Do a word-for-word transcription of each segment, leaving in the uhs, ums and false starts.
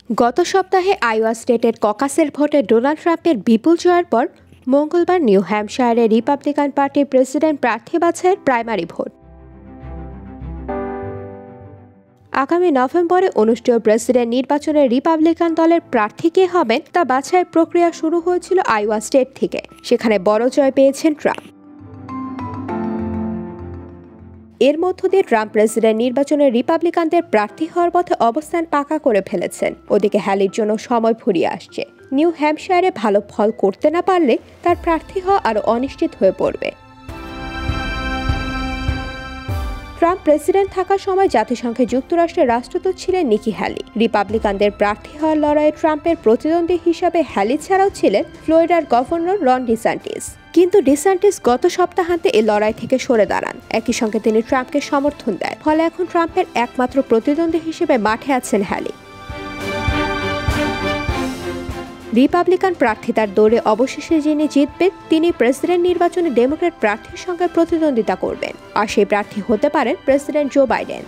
গত সপ্তাহে আইওয়া স্টেটের ককাসের ভোটে ডোনাল্ড ট্রাম্পের বিপুল জয়ের পর মঙ্গলবার নিউ হ্যাম্পশায়ারে রিপাবলিকান পার্টির প্রেসিডেন্ট প্রার্থী বাছাইয়ের প্রাইমারি ভোট। আগামী নভেম্বরে অনুষ্ঠেয় প্রেসিডেন্ট নির্বাচনে রিপাবলিকান দলের প্রার্থী কে হবেন তা বাছাইয়ের প্রক্রিয়া শুরু হয়েছিল আইওয়া স্টেট থেকে। সেখানে বড় জয় পেয়েছেন ট্রাম্প। এর মধ্য দিয়ে ট্রাম্প প্রেসিডেন্ট নির্বাচনে রিপাবলিকানদের প্রার্থী হওয়ার পথে অবস্থান পাকা করে ফেলেছেন। ওদিকে হ্যালির জন্য সময় ফুরিয়ে আসছে। নিউ হ্যাম্পশায়ারে ভালো ফল করতে না পারলে তার প্রার্থী হওয়া আরও অনিশ্চিত হয়ে পড়বে। ট্রাম্প প্রেসিডেন্ট থাকার সময় জাতিসংঘে যুক্তরাষ্ট্রের রাষ্ট্রদূত ছিলেন নিকি হ্যালি। রিপাবলিকানদের প্রার্থী হওয়ার লড়াইয়ে ট্রাম্পের প্রতিদ্বন্দ্বী হিসাবে হ্যালি ছাড়াও ছিলেন ফ্লোরিডার গভর্নর রন ডিসান্টিস। কিন্তু ডিসান্টিস গত সপ্তাহান্তে এই লড়াই থেকে সরে দাঁড়ান। একই সঙ্গে তিনি ট্রাম্পকে সমর্থন দেন। ফলে এখন ট্রাম্পের একমাত্র প্রতিদ্বন্দ্বী হিসেবে মাঠে আছেন হ্যালি। রিপাবলিকান প্রার্থী তার দৌড়ে অবশেষে যিনি জিতবেন তিনি প্রেসিডেন্ট নির্বাচনে ডেমোক্র্যাট প্রার্থীর সঙ্গে প্রতিদ্বন্দ্বিতা করবেন। আর সেই প্রার্থী হতে পারেন প্রেসিডেন্ট জো বাইডেন।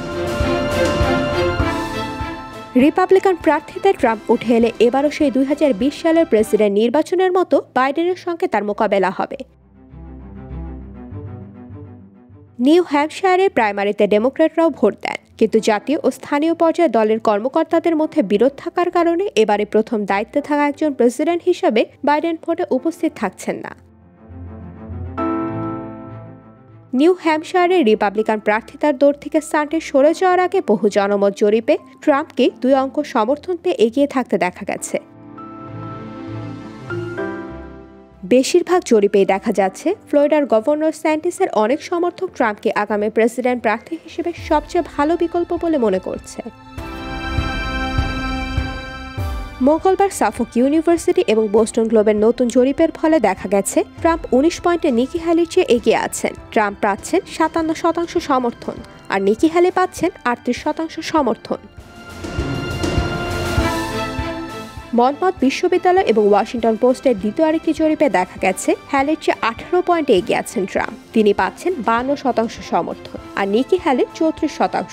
রিপাবলিকান প্রার্থীতে ট্রাম্প উঠে এলে এবারও সেই দুই হাজার বিশ সালের প্রেসিডেন্ট নির্বাচনের মতো বাইডেনের সঙ্গে তার মোকাবেলা হবে। নিউ হ্যাম্পশায়ারে প্রাইমারিতে ডেমোক্র্যাটরাও ভোট দেন, কিন্তু জাতীয় ও স্থানীয় পর্যায়ে দলের কর্মকর্তাদের মধ্যে বিরোধ থাকার কারণে এবারে প্রথম দায়িত্বে থাকা একজন প্রেসিডেন্ট হিসেবে বাইডেন ভোটে উপস্থিত থাকছেন না। নিউ হ্যাম্পশায়ারে রিপাবলিকান প্রার্থিতার দৌড় থেকে সানডে সরে যাওয়ার আগে বহু জনমত জরিপে ট্রাম্পকে দুই অঙ্ক সমর্থন পেয়ে এগিয়ে থাকতে দেখা গেছে। বেশিরভাগ জরিপেই দেখা যাচ্ছে ফ্লোরিডার গভর্নর স্যান্টিসের অনেক সমর্থক ট্রাম্পকে আগামী প্রেসিডেন্ট প্রার্থী হিসেবে সবচেয়ে ভালো বিকল্প বলে মনে করছে। মঙ্গলবার সাফক ইউনিভার্সিটি এবং বোস্টন গ্লোবের নতুন জরিপের ফলে দেখা গেছে ট্রাম্প উনিশ পয়েন্টে নিকি হ্যালির চেয়ে এগিয়ে আছেন। ট্রাম্প পাচ্ছেন সাতান্ন শতাংশ সমর্থন আর নিকি হ্যালি পাচ্ছেন আটত্রিশ শতাংশ সমর্থন। মনমত বিশ্ববিদ্যালয় এবং ওয়াশিংটন পোস্টের দ্বিতীয় আরেকটি জরিপে দেখা গেছে হ্যালির চেয়ে আঠারো পয়েন্টে এগিয়ে আছেন ট্রাম্প। তিনি পাচ্ছেন বান্ন শতাংশ সমর্থন আর নিকি হ্যালি চৌত্রিশ শতাংশ।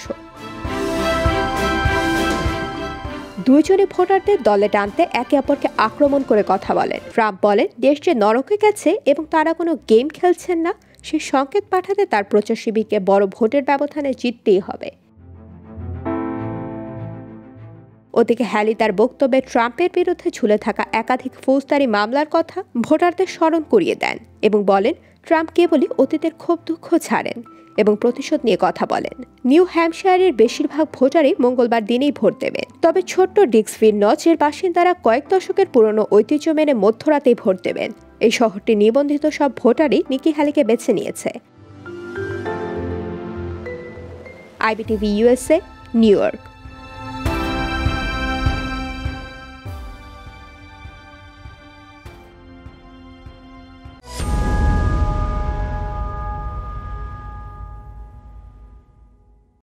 দুইজনই ভোটারদের দলে টানতে একে অপরকে আক্রমণ করে কথা বলেন। ট্রাম্প বলেন দেশ যে নরকে গেছে এবং তারা কোনো গেম খেলছেন না, সে সংকেত পাঠাতে তার প্রচার শিবিরকে বড় ভোটের ব্যবধানে জিততেই হবে। ওদিকে হ্যালি তার বক্তব্যে ট্রাম্পের বিরুদ্ধে ঝুলে থাকা একাধিক ফৌজদারি মামলার কথা ভোটারদের স্মরণ করিয়ে দেন এবং বলেন ট্রাম্প কেবলই অতীতের ক্ষোভ দুঃখ ছাড়েন এবং প্রতিশোধ নিয়ে কথা বলেন। নিউ হ্যাম্পশায়ারের বেশিরভাগ ভোটারই মঙ্গলবার দিনেই ভোট দেবেন। তবে ছোট্ট ডিক্সভিল নচের বাসিন্দারা কয়েক দশকের পুরনো ঐতিহ্য মেনে মধ্যরাতেই ভোট দেবেন। এই শহরটি নিবন্ধিত সব ভোটারই নিকি হ্যালিকে বেছে নিয়েছে। IBTV USA, New York.